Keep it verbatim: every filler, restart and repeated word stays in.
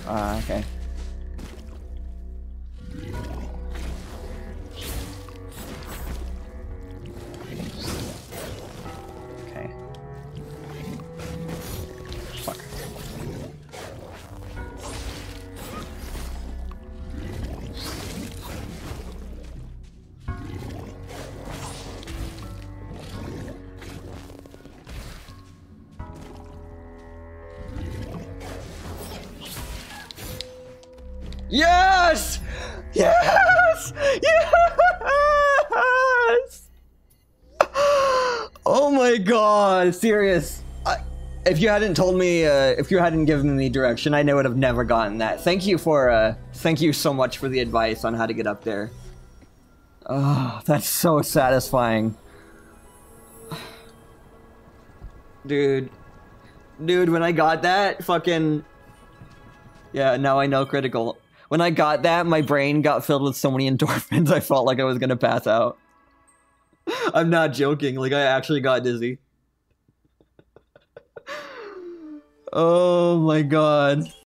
Ah, uh, okay. Okay. Fuck. Yes! Yes! Yes! Oh my god, serious. I, if you hadn't told me, uh, if you hadn't given me direction, I would have never gotten that. Thank you for, uh, thank you so much for the advice on how to get up there. Oh, that's so satisfying. Dude. Dude, when I got that, fucking... Yeah, now I know critical. When I got that, my brain got filled with so many endorphins, I felt like I was gonna pass out. I'm not joking, like I actually got dizzy. Oh my god.